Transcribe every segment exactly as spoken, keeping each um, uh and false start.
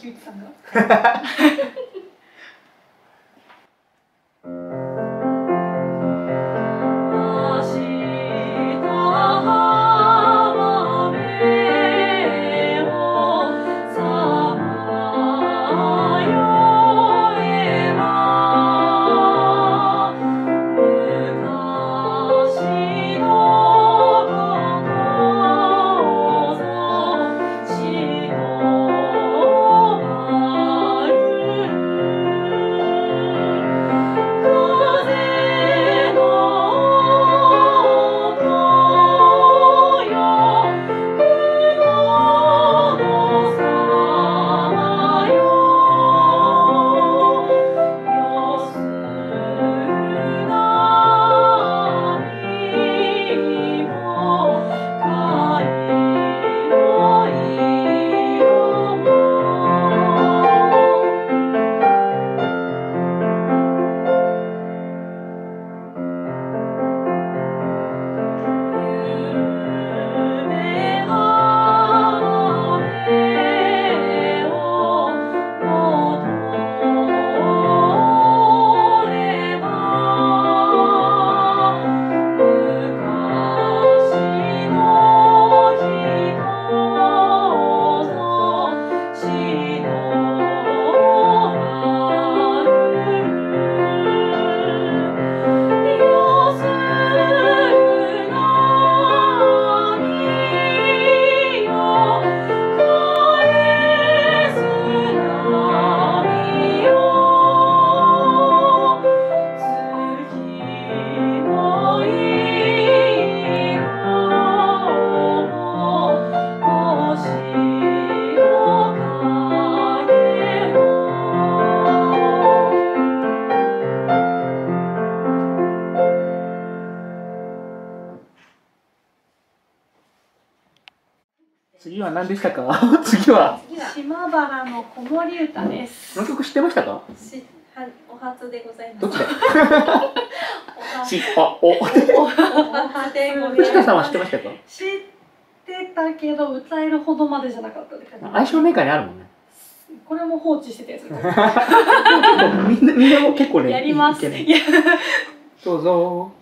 木内さんが。 次は何でしたか？次は島原の子守歌です。 この曲知ってましたか？ しはお初でございます。 どっちだ？しあお。お初でございます。 藤田さんは知ってましたか？ 知ってたけど歌えるほどまでじゃなかったって感じ。 相性メーカーにあるもんね。 これも放置してたやつ。 みんなみんなも結構ね。 やります。 どうぞ。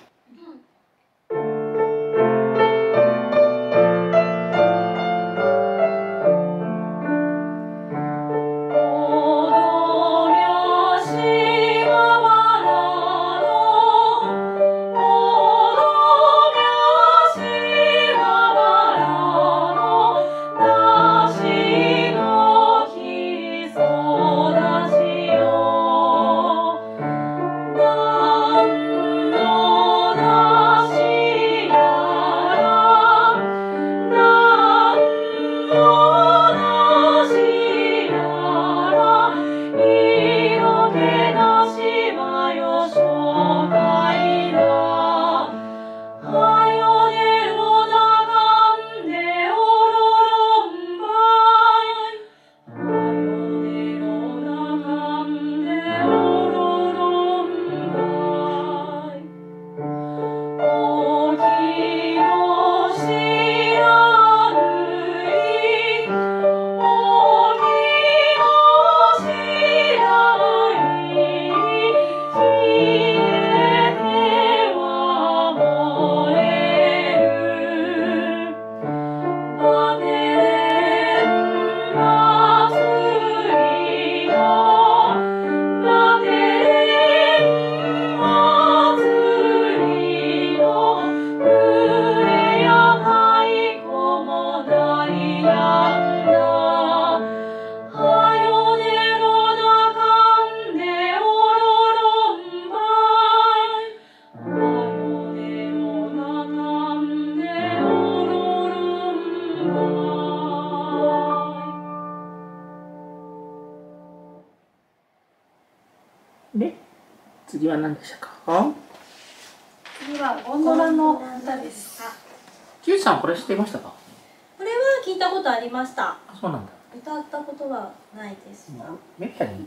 で、次は何でしたか？ 次はゴンドラの歌です。 木内さんこれ知っていましたか？ これは聞いたことありました。 あ、そうなんだ。 歌ったことはないです。 めったに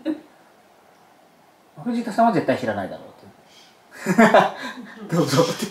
藤田さんは絶対知らないだろうと。どうぞって。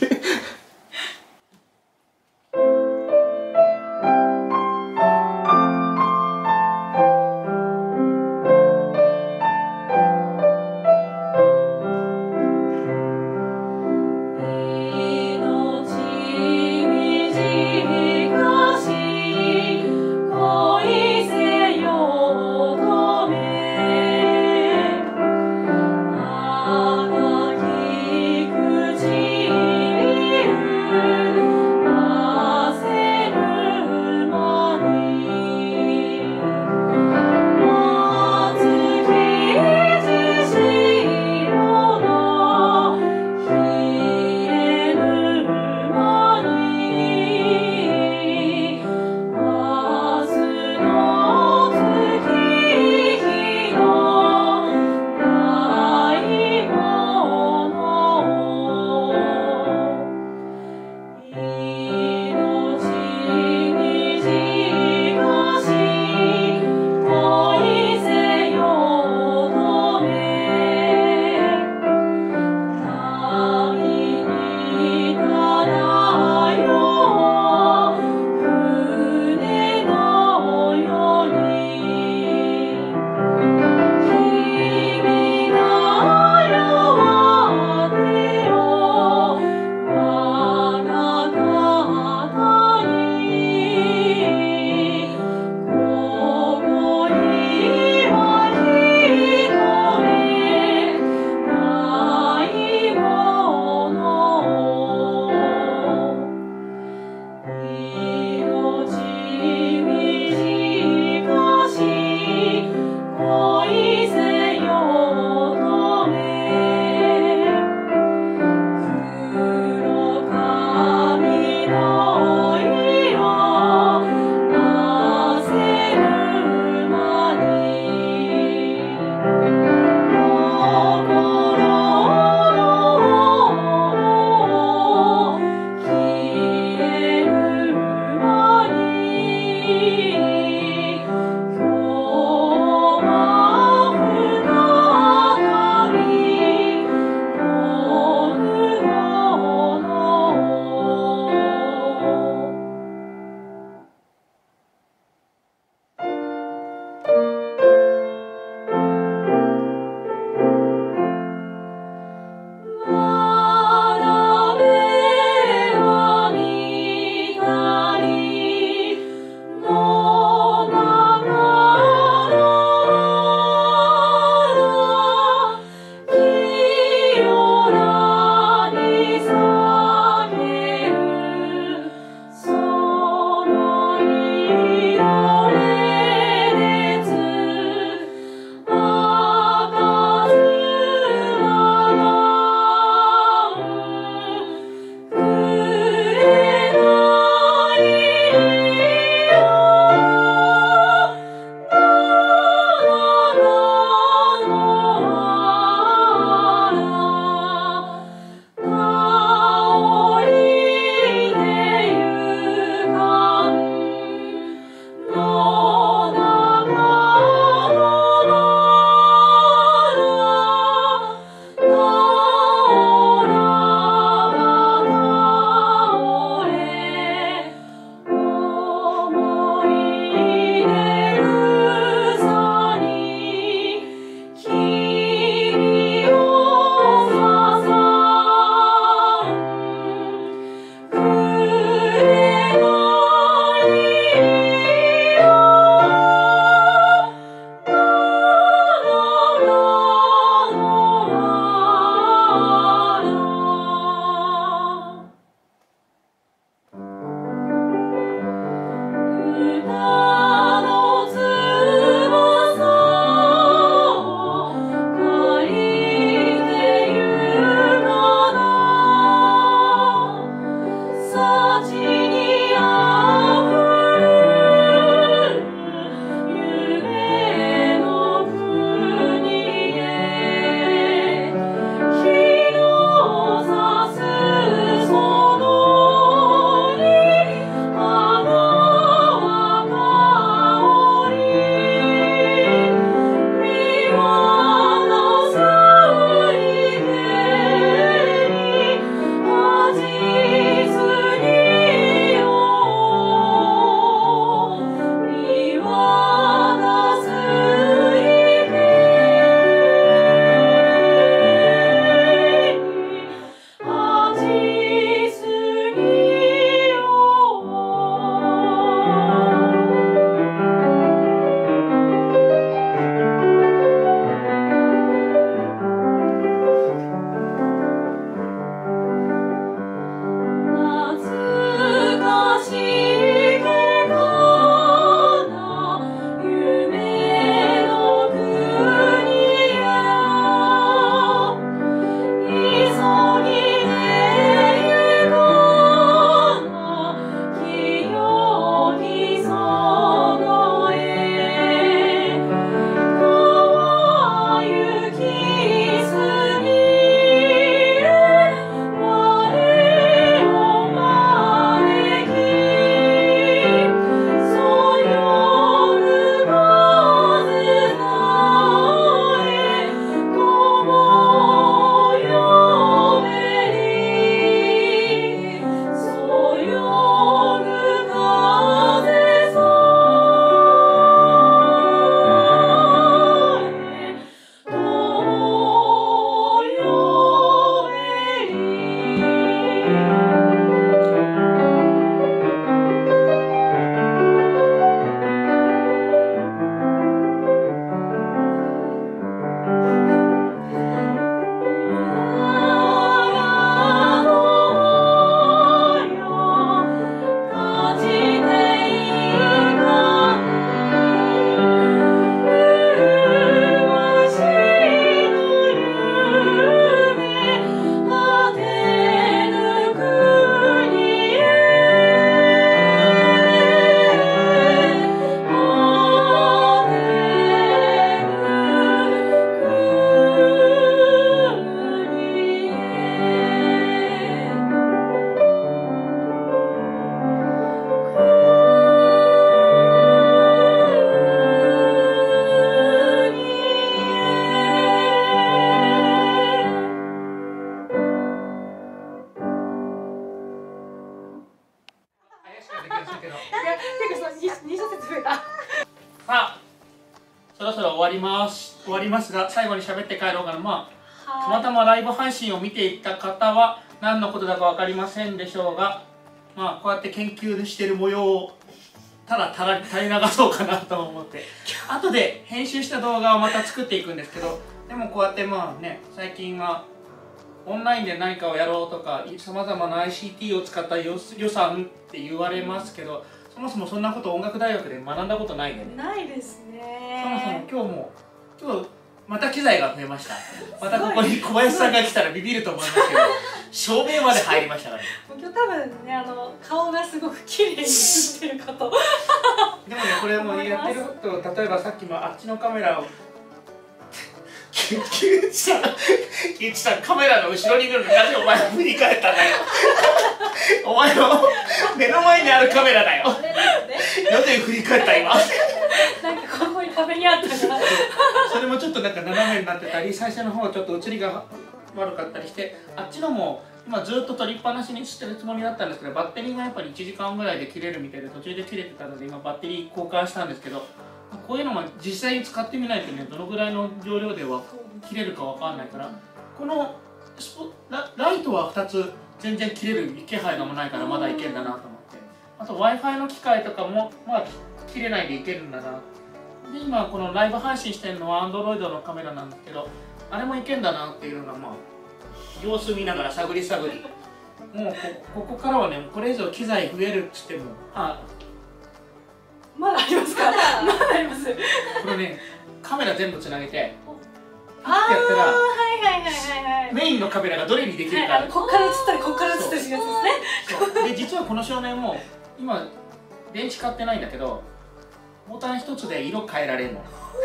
終わりますが、最後に喋って帰ろうかな。まあたまはたまライブ配信を見ていた方は何のことだか分かりませんでしょうが、まあこうやって研究している模様をただただ垂れ流そうかなと思って後で編集した動画をまた作っていくんですけど、でもこうやってまあね、最近はオンラインで何かをやろうとかさまざまな アイシーティー を使った予算って言われますけど、そもそもそんなこと音楽大学で学んだことないんでね。 ないですね。 そもそも今日も今日また機材が増えました。またここに小林さんが来たらビビると思いますけど照明まで入りましたからね。 今日多分ね、あの顔がすごく綺麗に映ってるかとでもね、これもやってること、例えばさっきのあっちのカメラを木内さん木内さんカメラの後ろにいるのになぜお前振り返ったんだよお前の目の前にあるカメラだよ。 あれですね。 なぜ振り返った今なんかここに壁にあったからそれもちょっとなんか斜めになってたり、最初の方ちょっと映りが悪かったりして、あっちのも今ずっと撮りっぱなしにしてるつもりだったんですけど、バッテリーがやっぱりいちじかんぐらいで切れるみたいで途中で切れてたので今バッテリー交換したんですけど、こういうのも実際に使ってみないとね、どのぐらいの容量では切れるかわかんないから、このスポ ラ, ライトはふたつ全然切れる気配がもないからまだいけるんだなと思って、あと Wi-Fi の機械とかもまあ切れないでいけるんだな。で今このライブ配信してるのは Android のカメラなんですけど、あれもいけんだなっていうのがまあ様子見ながら探り探り、もう こ, ここからはね、これ以上機材増えるっつっても、あまだありますか？まだあります。 これね、カメラ全部つなげてああ、 やったらはいはいはいはいはいメインのカメラがどれにできるはい、 か、 あのこっから映ったりこっから映ったりするやつですね。 そうで実はこの照明も今電池買ってないんだけど、ボタン一つで色変えられるの。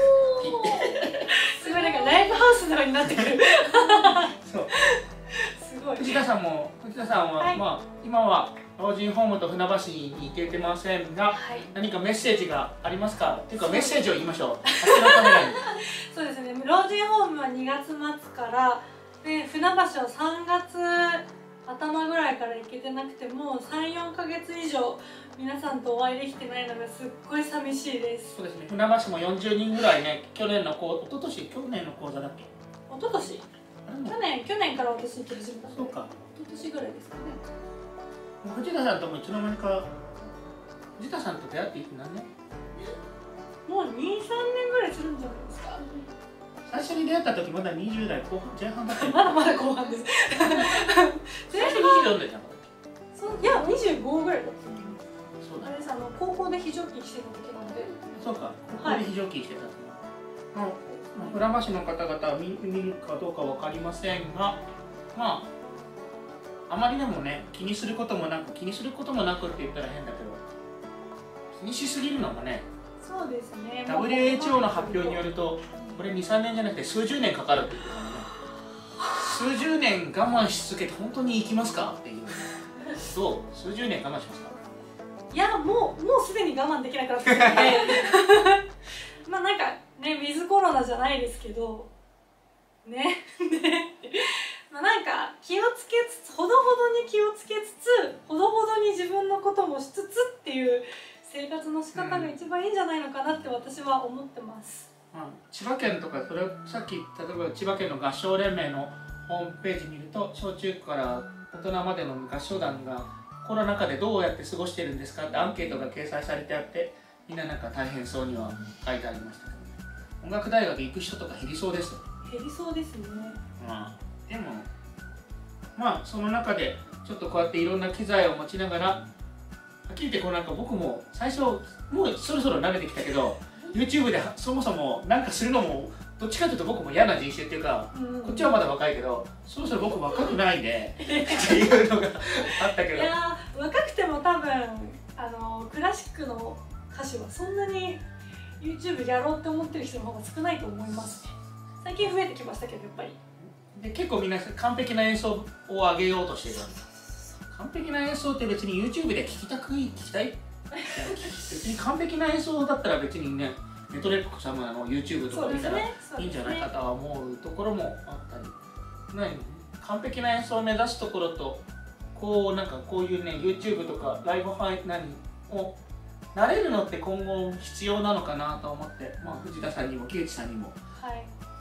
すごいなんかライブハウスのようになってくるそうすごい。 藤田さんも藤田さんは、 はい、 まあ今は老人ホームと船橋に行けてませんが、 はい、 何かメッセージがありますか？っていうかメッセージを言いましょう。あっちのカメラにそうですね、老人ホームはにがつまつからで、船橋はさんがつあたまぐらいから行けてなくて、もうさん、よんかげつ以上皆さんとお会いできてないのがすっごい寂しいです。 そうですね、船橋もよんじゅうにんぐらいね、去年のこう一昨年去年の講座だっけ？ 一昨年去年去年から私行き始めたんで、 そうか、 一昨年ぐらいですかね。 藤田さんともいつの間にか、藤田さんと出会っていく何年？ もうに、さんねんぐらいするんじゃないですか。 最初に出会った時まだにじゅう代後半前半だったよ。 まだまだ後半です最初にじゅうよんでじゃん。 そういやにじゅうごぐらいだったと思います。 そうだあれです、あの高校で非常勤してた時なので。 そうか、ここで非常勤してたんですね。まあ、船橋の方々は見見るかどうかわかりませんが、まあ、あまりでもね、気にすることもなく、気にすることもなくって言ったら変だけど、気にしすぎるのもね、 そうですね。 ダブリューエイチオー の発表によると、これに、さんねんじゃなくて数十年かかるって言ってたのね。数十年我慢し続けて本当に生きますかっていう。そう、数十年我慢しますか？ いや、もうもうすでに我慢できなくなってきてまあなんかね、ウィズコロナじゃないですけどねねまあなんか気をつけつつ、ほどほどに気をつけつつ、ほどほどに自分のこともしつつっていう生活の仕方が一番いいんじゃないのかなって私は思ってます。 うん、千葉県とか、それをさっき例えば千葉県の合唱連盟のホームページ見ると、小中から大人までの合唱団がコロナ禍でどうやって過ごしてるんですかってアンケートが掲載されてあって、みんななんか大変そうには書いてありましたけど、ね、音楽大学行く人とか減りそうですよ。 減りそうですね。 まあ、でもまあその中でちょっとこうやっていろんな機材を持ちながら、はっきり言ってこうなんか僕も最初もうそろそろ慣れてきたけど、 YouTube でそもそもなんかするのもどっちかというと僕も嫌な人種っていうか、うん、こっちはまだ若いけど、そろそろ僕若くないでっていうのがあったけど、 いや若くても多分あのクラシックの歌手はそんなに YouTube やろうって思ってる人の方が少ないと思いますね。最近増えてきましたけど、やっぱりで結構みんな完璧な演奏を上げようとしてる。完璧な演奏って別に YouTube で聴きたく聞きたい別に完璧な演奏だったら別にね、ネトレック様の YouTube とか見たらいいんじゃないかとは思うところもあったり、ね、完璧な演奏を目指すところと、こうなんかこういうね YouTube とかライブ配何を慣れるのって今後必要なのかなと思って、まあ、藤田さんにも木内さんにも、 はい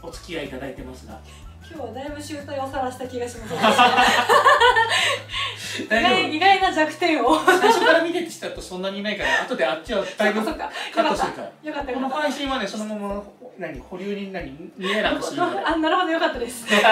お付き合いいただいてますが、 今日はだいぶ醜態を晒した気がします。意大丈外意外な弱点を。 夫。最初から見ててしたとそんなにいないから、後であっちはだいぶそっかカットするから。 よかったこのよかった。 配信はね、そのまま何保留に何見えなくするので。 あ、なるほどよかったです。 でも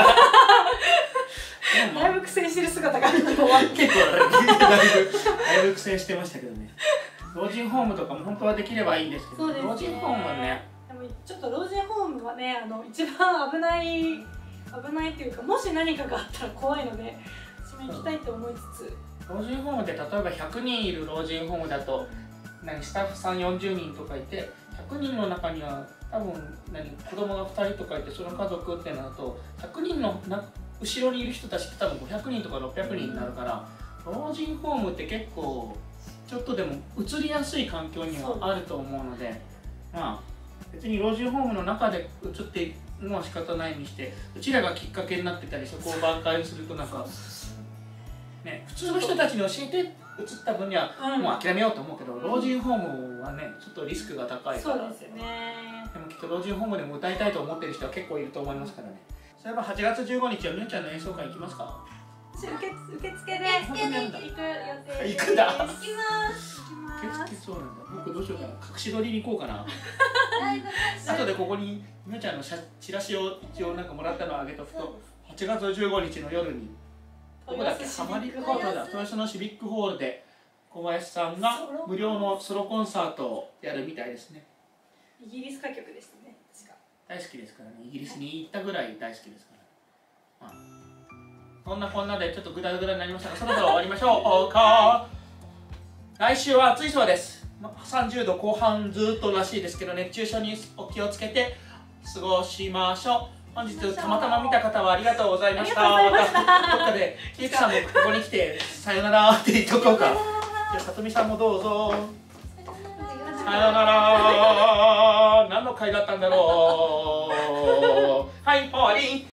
だいぶ苦戦してる姿が今日は。 結構だいぶだいぶ苦戦してましたけどね。老人ホームとかも本当はできればいいんですけど、 そうですね老人ホームはね、 でもちょっと老人ホームはね、あの一番危ない危ないっていうか、もし何かがあったら怖いので私も行きたいと思いつつ、 老人ホームで例えばひゃくにんいる老人ホームだと何スタッフさんよんじゅうにんとかいて、ひゃくにんの中には多分何子供がふたりとかいて、その家族ってなるとひゃくにんのな後ろにいる人たちって多分ごひゃくにんとかろっぴゃくにんになるから、老人ホームって結構ちょっとでも移りやすい環境にはあると思うので、まあ別に老人ホームの中で移っていくのは仕方ないにして、うちらがきっかけになってたりそこを挽回するとなんかね、普通の人たちに教えて移った分にはもう諦めようと思うけど、老人ホームはねちょっとリスクが高いから。 そうですよね。 でもきっと老人ホームでも歌いたいと思ってる人は結構いると思いますからね。そういえばはちがつじゅうごにちはみゆちゃんの演奏会行きますか？ 私受け受付で受付で行く予定です。 行くんだ。 行きます行きます。 受付そうなんだ。僕どうしようかな。隠し撮りに行こうかな。 ライブ配信後でここにみゆちゃんの写チラシを一応なんかもらったのをあげとくと、はちがつじゅうごにちの夜にどこだっけ、ハマリックホールだ、豊洲のシビックホールで小林さんが無料のソロコンサートをやるみたいですね。 イギリス歌曲でしたね。確か。 大好きですからね。イギリスに行ったぐらい大好きですから、まあ、そんなこんなでちょっとグダグダになりましたが、そろそろ終わりましょうか。来週は暑いそうです。さんじゅうどこう半ずっとらしいですけど、熱中症にお気をつけて過ごしましょう。本日たまたま見た方はありがとうございました。またどっかでゆきさんもここに来てさよならって言っとこうか。じゃあさとみさんもどうぞ。さよなら。何の回だったんだろう。はい、終わり。